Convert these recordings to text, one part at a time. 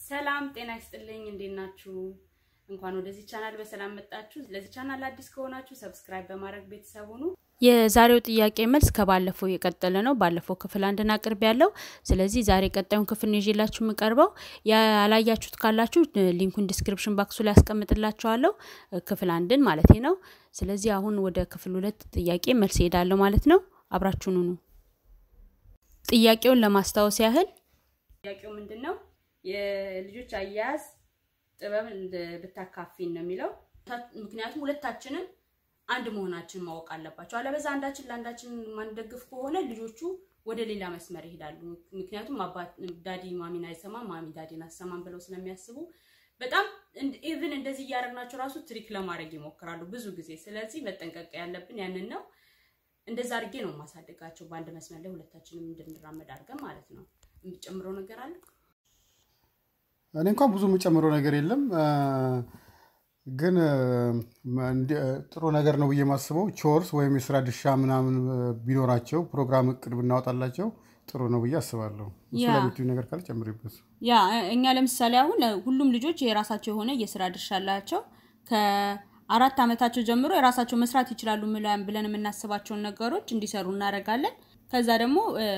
ሰላም ጤና ይስጥልኝ እንዴት ናችሁ እንኳን ወደዚህ ቻናል በሰላም መጣችሁ ለዚህ ቻናል አዲስ ከሆናችሁ ሰብስክራይብ በማድረግ ቤተሰብ ሁኑ የዛሬው ጥያቄ መልስ ከባለፈው የቀጠለ ነው ባለፈው ክፍል አንድና ቅርብ ያለው ስለዚህ ዛሬ ቀጣዩን ክፍል ይዤላችሁ መቀርበው ያላያችሁት ካላችሁ ሊንኩን ዲስክሪፕሽን ባክሱ ላይ አስቀምጥላችኋለሁ ክፍል አንድን ማለት ነው ስለዚህ አሁን ወደ ክፍል 2 ጥያቄ መልስ ሄዳለሁ ማለት ነው አብራችሁኑ ነው ጥያቄውን ለማስታወስ ያህል ጥያቄው ምንድነው የልጆች አያያዝ ጥበብ በተካፊን ነው የሚለው ምክንያቱም ሁለታችንም አንድ መሆናችን ማወቅ አለባቸው አለበዛ አንዳችን ለአንዳችን ማንደግፍ ከሆነ ልጆቹ ወደ ሌላ መስመር ይሄዳሉ ምክንያቱም አባት ዳዲ ማሚን አይሰማም ማሚ ዳዲን አሰማም ብለው ስለሚያስቡ በጣም ኢቭን እንደዚህ ያረግናቸው ራሱ ትሪክ ለማድረግ ይሞክራሉ ብዙ ጊዜ ስለዚህ መጠንቀቅ ያለብን ያንን ነው እንደዛ አርጌ ነው ማሳደጋቸው በአንድ መስመር ላይ ሁለታችንም እንድንራመድ አድርገን ማለት ነው እንጨምረው ነገር አለ እኔ እንኳን ብዙ የምጨምረው ነገር የለም ግን ጥሩ ነገር ነው ብዬ ማስበው ቾርስ ወይም የሥራ ድርሻ ምናምን ቢኖራቸው ፕሮግራም እቅድ ብናወጣላቸው ጥሩ ነው ብዬ አስባለሁ ስለዚህ ነገር ካለ ጨምሪበት ያ እኛ ለምሳሌ አሁን ሁሉም ልጆች የራሳቸው ሆነ የሥራ ድርሻ አላቸው ከ4 አመታቸው ጀምሮ የራሳቸው መስራት ይችላሉ ብለን የምናስባቸው ነገሮች እንዲሰሩ እናረጋለን ከዛ ደግሞ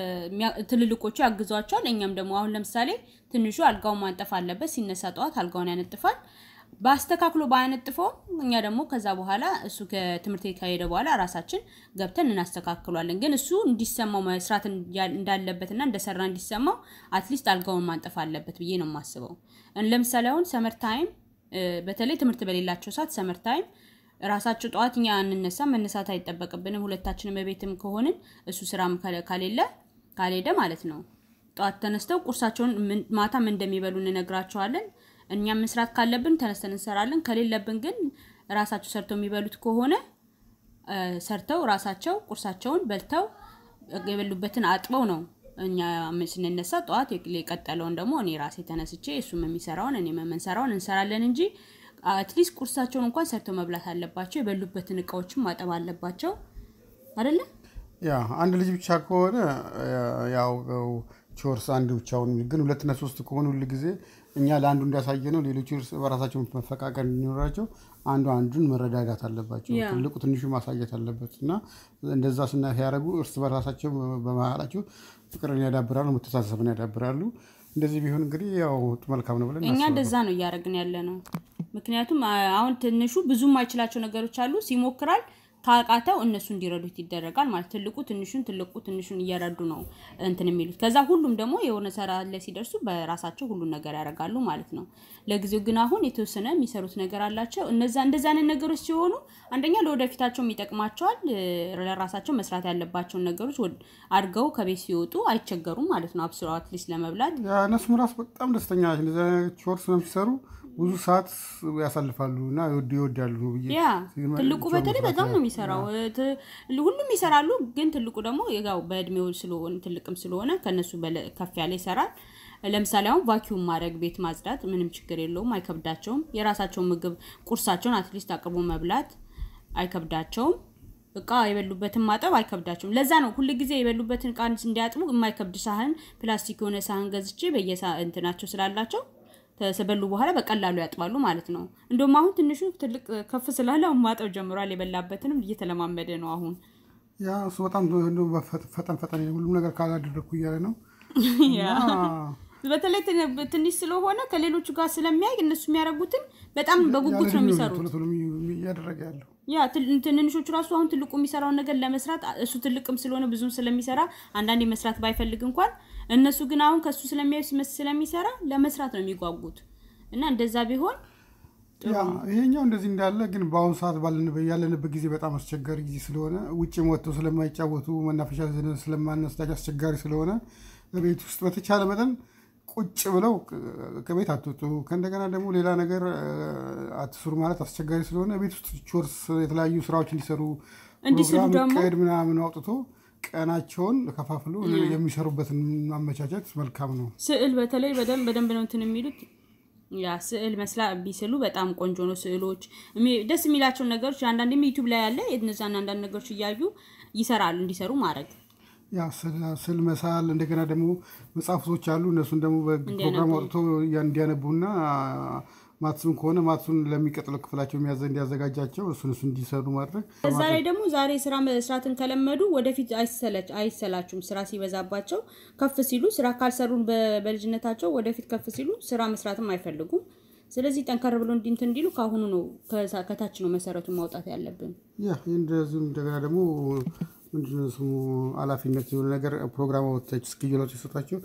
ትልልቆቹ ያግዟቸዋል እኛም ደግሞ አሁን ለምሳሌ ትንሹ አልጋው ማንጠፍ አለበት ሲነሳ ጧት አልጋውን ያነጥፋል ባስተካክሎ ባያነጥፈው እኛ ደግሞ ከዛ በኋላ እሱ ከትምርት ቤት ከሄደ በኋላ ራሳችን ገብተን እናስተካክሏለን ግን እሱ እንዲሰማው መስራት እንዳለበትና እንደሰራ እንዲሰማው አትሊስት አልጋውን ማንጠፍ አለበት ብዬ ነው ማስበው ለምሳሌ አሁን ሰመር ታይም በተለይ ትምርት በሌላቸው ሰዓት ሰመር ታይም ራሳቸው ጧትኛ አንነሳ መነሳት አይተበቀብንም ሁለታችንም በቤትም ከሆነን እሱ ስራም ካሌደ ማለት ነው ጧት ተነስተው ቁርሳቸውን ማታም እንደሚበሉ እንነግራቸዋለን እኛም መስራት ካለብን ተነስተን እንሰራለን ከሌለብን ግን ራሳቸው ሰርተው የሚበሉት ከሆነ ሰርተው ራሳቸው ቁርሳቸውን በልተው የበሉበትን አጥበው ነው እኛ ስንነሳ ጧት የቀጠለውን ደግሞ እኔ ራሴ ተነስቼ እሱም የሚሰራውን እኔ መመንሰራውን እንሰራለን እንጂ አትሊስት ቁርሳቸውን እንኳን ሰርተው መብላት አለባቸው የበሉበትን እቃዎችን ማጠብ አለባቸው አይደለ ያ አንድ ልጅ ብቻ ከሆነ ያው ቾርስ አንድ ብቻውን ግን ሁለትና ሶስት ከሆነ ሁሉ ጊዜ እኛ ለአንዱ እንዳሳየነው ሌሎች በራሳቸው መፈቃቀር እንዲኖራቸው አንዱን መረዳዳት አለባቸው ትልቁ ትንሹ ማሳየት አለበትና እንደዛ ያደርጉ እርስ በራሳቸው በመሃላቸው ፍቅርን ያዳብራሉ መተሳሰብን ያዳብራሉ እንደዚህ ቢሆን እንግዲህ ያው መልካም ነው ብለን እኛ እንደዛ ነው ያረግን ያለነው ምክንያቱም አሁን ትንሹ ብዙም አይችላቸው ነገሮች አሉ ሲሞክራል ታቃተው እነሱ እንዲረዱት ይደረጋል ማለት ትልቁ ትንሹን እያረዱ ነው እንትን የሚሉት ከዛ ሁሉም ደግሞ የሆነ ሰራ ላይ ሲደርሱ በራሳቸው ሁሉ ነገር ያረጋሉ ማለት ነው ለጊዜው ግን አሁን የተወሰነ የሚሰሩት ነገር አላቸው እንደዛ ነገሮች ሲሆኑ አንደኛ ለወደፊታቸው የሚጠቅማቸዋል ለራሳቸው መስራት ያለባቸው ነገሮች አድርገው ከቤት ሲወጡ አይቸገሩም ማለት ነው አብስራው አትሊስት ለመብላት እነሱ ራስ በጣም ደስተኛ ናቸው እንደዛ ቾርስ ነው የሚሰሩ ብዙ ሰዓት ያሳልፋሉና ይወዳሉ ያ ትልቁ በተለይ በጣም ነው የሚሰራው ሁሉም ይሰራሉ ግን ትልቁ ደግሞ ያው በእድሜው ስለሆነ ትልቅም ስለሆነ ከነሱ ከፍ ያለ ይሰራል ለምሳሌ አሁን ቫኪዩም ማድረግ ቤት ማጽዳት ምንም ችግር የለውም አይከብዳቸውም የራሳቸው ምግብ ቁርሳቸውን አትሊስት አቅርቦ መብላት አይከብዳቸውም በቃ የበሉበትን ማጠብ አይከብዳቸውም ለዛ ነው ሁሉ ጊዜ የበሉበትን ቃን እንዲያጥቡ የማይከብድ ሳህን ፕላስቲክ የሆነ ሳህን ገዝቼ በየሳንትናቸው ስላላቸው ተሰበሉ በኋላ በቀላሉ ያጥባሉ ማለት ነው እንደውም አሁን ትንሹ ትልቅ ከፍ ስላለ ማጠብ ጀምሯል የበላበትንም እየተለማመደ ነው አሁን ያ እሱ በጣም ፈጠን ሁሉ ነገር ካላደረኩ ይያለ ነው ያ በተለይ ትንሽ ስለሆነ ከሌሎቹ ጋር ስለሚያይ እነሱ የሚያረጉትን በጣም በጉጉት ነው የሚሰሩት ያደረጋሉ ያ ትንንሾቹ ራሱ አሁን ትልቁ የሚሰራው ነገር ለመስራት እሱ ትልቅም ስለሆነ ብዙም ስለሚሰራ አንዳንዴ መስራት ባይፈልግ እንኳን እነሱ ግን አሁን ከሱ ስለሚሰራ ለመስራት ነው የሚጓጉት እና እንደዛ ቢሆን ያ ይሄኛው እንደዚህ እንዳለ ግን ባውን ሰዓት ያለንበት ጊዜ በጣም አስቸጋሪ ጊዜ ስለሆነ ውጪ ወጥተው ስለማይጫወቱ መናፈሻ ስለማንወስዳቸው አስቸጋሪ ስለሆነ በቤት ውስጥ በተቻለ መጠን ቁጭ ብለው ከቤት አትወጡ ከእንደገና ደግሞ ሌላ ነገር አትስሩ ማለት አስቸጋሪ ስለሆነ ቤት ውስጥ ቾርስ የተለያዩ ስራዎች እንዲሰሩ ፕሮግራም ቀድ ምናምን አውጥቶ ቀናቸውን ከፋፍሉ የሚሰሩበትን ማመቻቸት መልካም ነው ስዕል በተለይ በደንብ ነው እንትን የሚሉት ያ ስዕል መስላ ቢስሉ በጣም ቆንጆ ነው ስዕሎች ደስ የሚላቸው ነገሮች አንዳንዴም ዩቲዩብ ላይ ያለ እነዛን አንዳንድ ነገሮች ይያዩ ይሰራሉ እንዲሰሩ ማድረግ ያ ስል መሳል እንደገና ደግሞ መጽሐፎች አሉ እነሱን ደግሞ በፕሮግራም ወጥቶ እንዲያነቡና ማትሱን ከሆነ ማትሱን ለሚቀጥለው ክፍላቸው እንዲያዘጋጃቸው እሱን እንዲሰሩ ማድረግ ከዛ ላይ ደግሞ ዛሬ ስራ መስራትን ከለመዱ ወደፊት አይሰላችሁም ስራ ሲበዛባቸው ከፍ ሲሉ ስራ ካልሰሩን በልጅነታቸው ወደፊት ከፍ ሲሉ ስራ መስራትም አይፈልጉም ስለዚህ ጠንከር ብሎ እንዲሉ ካሁኑ ነው ከታች ነው መሰረቱን ማውጣት ያለብን ያ እንደዚህ እንደገና ደግሞ ምንድነው ስሙ ኃላፊነት የሆነ ነገር ፕሮግራም ወጥተች ስኬጁላቸው ይሰጣቸው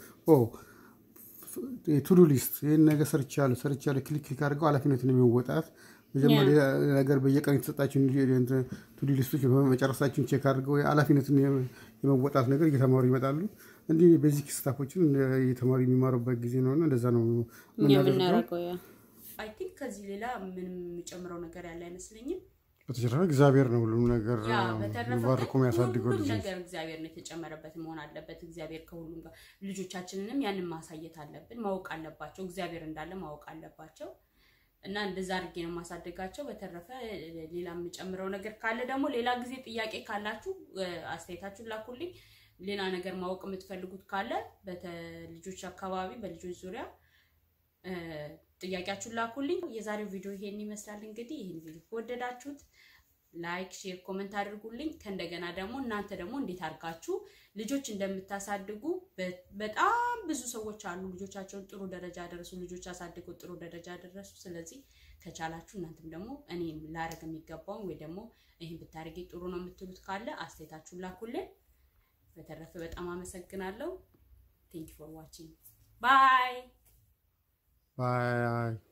ቱ-ዱ ሊስት ይሄን ነገር ሰርቻለሁ ክሊክ አድርገው ኃላፊነቱን የሚወጣት መጀመሪያ ነገር በየቀኑ የተሰጣቸው ቱ-ዱ ሊስቶች በመጨረሳቸውን ቼክ አድርገው ኃላፊነቱን የመወጣት ነገር እየተማሩ ይመጣሉ እንዲህ ቤዚክ ስታፎችን እየተማሩ የሚማሩበት ጊዜ ነውና እንደዛ ነው የምናደርገው አይ ቲንክ ከዚህ ሌላ ምንም ጨምረው ነገር ያለ አይመስልኝም በተጨረፈ እግዚአብሔር ነው ሁሉ ነገር ባርኮም ያሳድገው ነገር እግዚአብሔር ነው የተጨመረበት መሆን አለበት እግዚአብሔር ከሁሉም ጋር ልጆቻችንንም ያንን ማሳየት አለብን ማወቅ አለባቸው እግዚአብሔር እንዳለ ማወቅ አለባቸው እና እንደዛ አድርጌ ነው ማሳደጋቸው በተረፈ ሌላም ጨምረው ነገር ካለ ደግሞ ሌላ ጊዜ ጥያቄ ካላችሁ አስተያየታችሁን ላኩልኝ ሌላ ነገር ማወቅ የምትፈልጉት ካለ በልጆች አካባቢ በልጆች ዙሪያ ጥያቄያችሁን ላኩልኝ የዛሬው ቪዲዮ ይሄን ይመስላል እንግዲህ ይሄን ቪዲዮ ወደዳችሁት ላይክ ሼር ኮሜንት አድርጉልኝ ከእንደገና ደግሞ እናንተ ደግሞ እንዴት አድርጋችሁ ልጆች እንደምታሳድጉ በጣም ብዙ ሰዎች አሉ ልጆቻቸውን ጥሩ ደረጃ ያደረሱ ልጆች አሳድገው ጥሩ ደረጃ ያደረሱ ስለዚህ ከቻላችሁ እናንተም ደግሞ እኔም ላረግ የሚገባው ወይ ደግሞ ይሄን ብታረጊ ጥሩ ነው የምትሉት ካለ አስተያየታችሁን ላኩልኝ በተረፈ በጣም አመሰግናለሁ thank you for watching bye